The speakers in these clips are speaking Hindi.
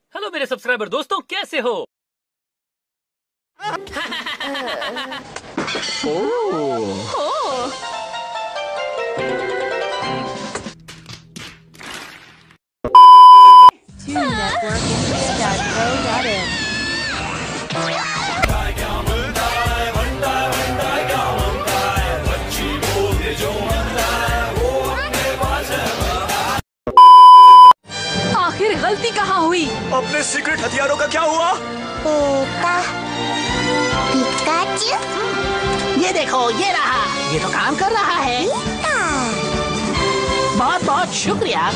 हेलो मेरे सब्सक्राइबर दोस्तों, कैसे हो? आखिर गलती कहाँ हुई? अपने सीक्रेट हथियारों का क्या हुआ? ये देखो, ये रहा, ये तो काम कर रहा है। बहुत बहुत शुक्रिया।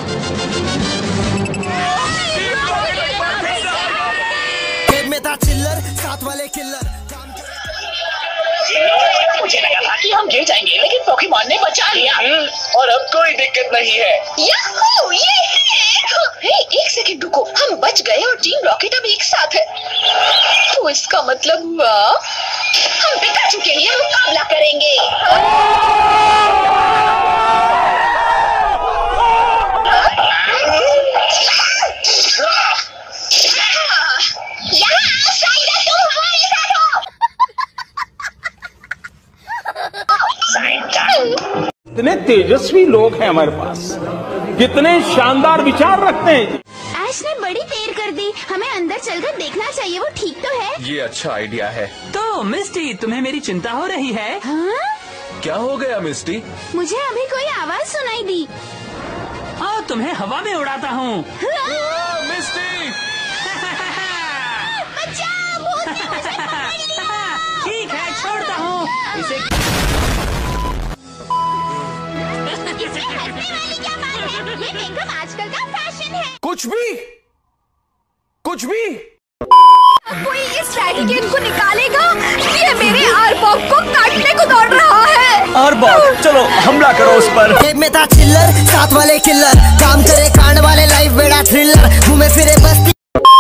में था चिल्लर, साथ वाले किल्लर। मुझे लगा था कि हम गिर जाएंगे, लेकिन पोकेमॉन ने बचा लिया। और अब कोई दिक्कत नहीं है। याहू, ये है। एक सेकंड रुको, हम बच गए और टीम रॉकेट अब एक साथ है। तो इसका मतलब हुआ हम पिकाचू के लिए मुकाबला करेंगे। कितने तेजस्वी लोग हैं हमारे पास, कितने शानदार विचार रखते हैं। ऐश ने बड़ी देर कर दी, हमें अंदर चलकर देखना चाहिए, वो ठीक तो है। ये अच्छा आइडिया है। तो मिस्टी, तुम्हें मेरी चिंता हो रही है? हाँ? क्या हो गया मिस्टी? मुझे अभी कोई आवाज सुनाई दी। हाँ, तुम्हें हवा में उड़ाता हूँ। मिस्टी! बचाओ, भूत ने मुझे पकड़ लिया। ठीक है, छोड़ता हूँ इसे। इसमें हंसने वाली क्या बात है? ये मेकअप आजकल का फैशन है। कुछ भी कोई इस रैडिकेन को निकालेगा? ये मेरे आरबॉक को काटने को दौड़ रहा है। आरबॉक, चलो हमला करो उस पर। जेब में था चिल्लर, साथ वाले किल्लर। काम करे कांड वाले, लाइफ बेड़ा थ्रिलर। घूमे फिरे बस्ती।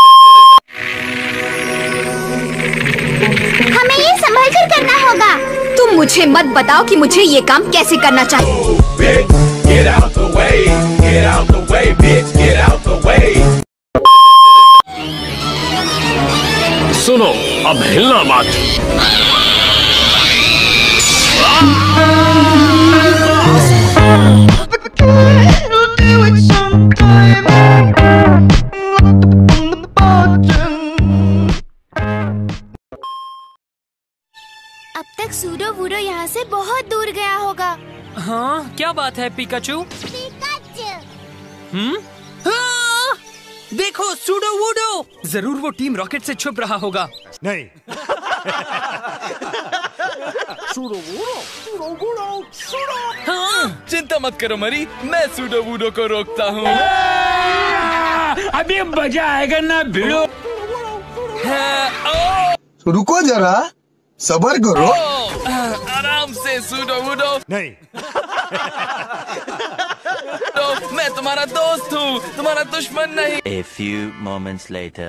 हमें ये संभल कर करना होगा। तुम मुझे मत बताओ कि मुझे ये काम कैसे करना चाहिए। Get out the way, get out the way, bitch, get out the way. सुनो, अब हिलना मत। अब तक सूडो वूडो यहाँ से बहुत दूर गया होगा। हाँ, क्या बात है पिकाचू? हाँ! देखो, सूडो वूडो, जरूर वो टीम रॉकेट से छुप रहा होगा। नहीं। हाँ, चिंता मत करो मरी, मैं सूडो वूडो को रोकता हूँ। अभी मजा आएगा ना भिड़ो। रुको जरा, सबर करो। आराम से सूडो वूडो। नहीं। तो मैं तुम्हारा दोस्त हूँ, तुम्हारा दुश्मन नहीं। A few moments later.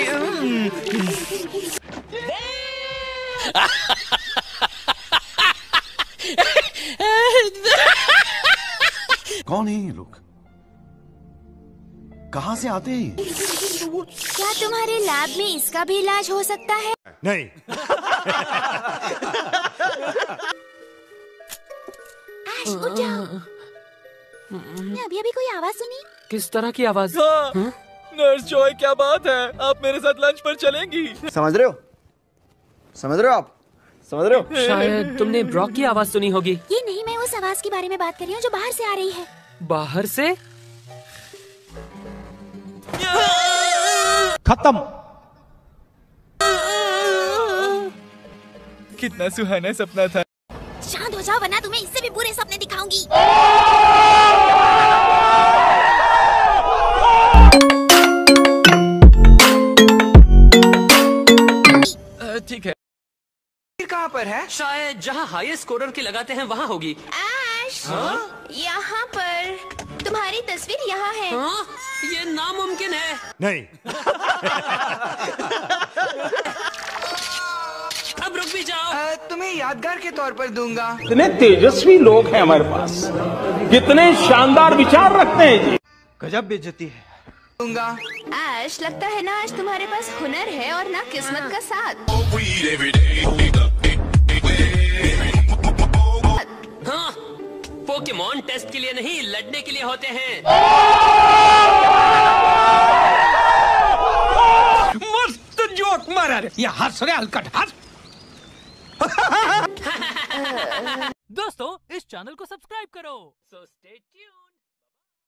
कौन है ये लोग? कहाँ से आते हैं? क्या तुम्हारे लैब में इसका भी इलाज हो सकता है? नहीं। ऐश, उठ जाओ। अभी अभी कोई आवाज सुनी? किस तरह की आवाज? नर्स जॉय, क्या बात है? आप मेरे साथ लंच पर चलेंगी? समझ रहे हो? समझ रहे हो आप? समझ रहे हो? शायद तुमने ब्रॉक की आवाज सुनी होगी। ये नहीं, मैं उस आवाज के बारे में बात कर रही हूँ जो बाहर से आ रही है। बाहर से? खत्म। कितना सुहाना सपना था। शांत हो जाओ, वरना तुम्हें इससे भी बुरे सपने दिखाऊंगी। ठीक है। कहाँ पर है? शायद जहाँ हाईएस्ट स्कोरर के लगाते हैं वहाँ होगी। ऐश, यहाँ पर तुम्हारी तस्वीर यहाँ है। हाँ? ये नामुमकिन है। नहीं। अब रुक भी जाओ। तुम्हें यादगार के तौर पर दूंगा। कितने तेजस्वी लोग हैं हमारे पास, कितने शानदार विचार रखते हैं जी। गजब बेइज्जती है। दूंगा। ऐश, लगता है ना आज तुम्हारे पास हुनर है और ना किस्मत का साथ। हाँ, पोकेमॉन टेस्ट के लिए नहीं, लड़ने के लिए होते हैं। मस्त जोक मारा रे। ये हंस रे हलकट हंस। दोस्तों, इस चैनल को सब्सक्राइब करो। So stay tuned.